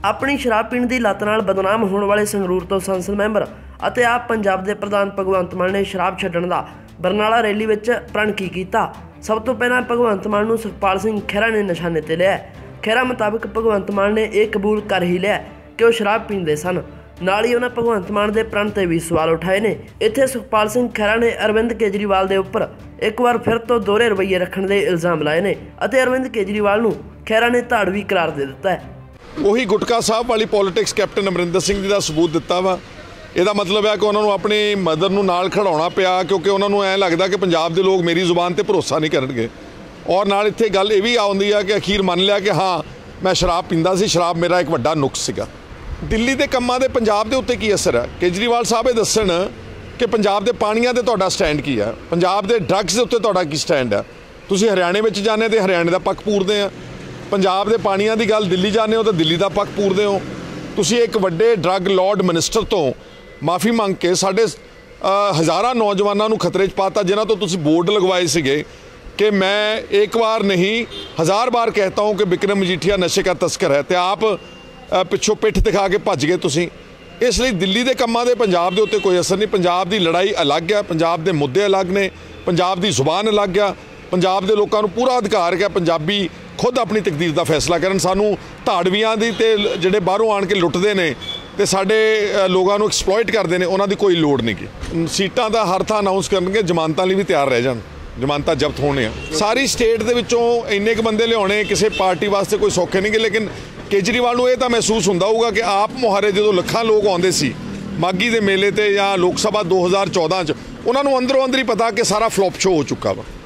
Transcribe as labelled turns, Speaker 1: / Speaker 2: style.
Speaker 1: अपनी शराब पीण की लत नाल बदनाम होने वाले संगरूर तो संसद मैंबर ਅਤੇ आप पंजाब के प्रधान भगवंत मान ने शराब छड्डण दा बरनाला रैली विच प्रण की कीता। सब तो पहला भगवंत मान नूं सुखपाल सिंह खैरा ने निशाने ते लिया। खैरा मुताबिक भगवंत मान ने यह कबूल कर ही लिया कि वह शराब पींदे सन। नाल ही उन्होंने भगवंत मान के प्रण ते भी सवाल उठाए ने। इत्थे सुखपाल सिंह खैरा ने अरविंद केजरीवाल के उपर एक बार फिर तो दोहरे रवैये रखने के इल्जाम लाए ने अते अरविंद केजरीवाल नूं खैरा ने धाड़वी करार दे दिता है।
Speaker 2: वही गुटका साहब वाली पॉलिटिक्स कैप्टन अमरिंदर सिंह जी का सबूत दिता वा। ਇਹਦਾ मतलब है कि उन्होंने अपनी मदर ਨੂੰ ਨਾਲ ਖੜਾਉਣਾ ਪਿਆ क्योंकि उन्होंने ਐਂ लगता कि पंजाब के लोग मेरी जुबान पर भरोसा नहीं करनगे। और नाल इत्थे गल ये भी आउंदी है कि अखीर मन लिया कि हाँ मैं शराब पींदा सी, शराब मेरा एक वड्डा नुक्स सीगा। दिल्ली के कंमां दे पंजाब के उत्ते की असर है? केजरीवाल साहब ये दस्सण कि पंजाब के पानियां ते तुहाडा स्टैंड की है, पंजाब के ड्रग्स के उत्ते तुहाडा की स्टैंड है। तुसीं हरियाणे में जाने तो हरियाणे का पक्ष पूरदे आ, पंजाब के पानियां की गल दिल्ली जाने हो तो दिल्ली का पक्ष पूरदे हो। तुसीं एक वड्डे ड्रग लॉर्ड मिनिस्टर तो माफ़ी मंग के साढ़े हज़ारां नौजवानों को खतरे च पाता, जिन्हों तो तुसीं बोर्ड लगवाए सीगे कि मैं एक बार नहीं 1000 बार कहता हूँ कि विक्रम मजीठिया नशे का तस्कर है, तो आप पिछों पिठ दिखा के भज गए तुसीं। इसलिए दिल्ली के कामां दे पंजाब के उत्ते कोई असर नहीं। पंजाब की लड़ाई अलग है, पंजाब के मुद्दे अलग ने, पंजाब की जुबान अलग है। पंजाब के लोगों को पूरा अधिकार है पंजाबी खुद अपनी तकदीर का फैसला करन। सानू धाड़वियां दी ते जिहड़े बाहरों आण के लुटदे ने ते साडे लोगों को एक्सप्लॉइट करते हैं, उन्होंने कोई लोड़ नहीं की। सीटां दा हर थां अनाउंस करनगे, जमानतां लई भी तैयार रह जाण, जमानतां जब्त होने आ। सारी स्टेट दे विचों इन्ने क बंदे लियाउणे किसी पार्टी वास्ते कोई सौखे नहीं गे। लेकिन केजरीवाल नूं इह तां महसूस हुंदा होऊगा कि आप मुहारे जो लखां लोग आउंदे सी माघी दे मेले ते या लोक सभा 2014 च, उन्हां नूं अंदरों अंदर ही पता कि सारा फ्लॉप शो हो चुका वा।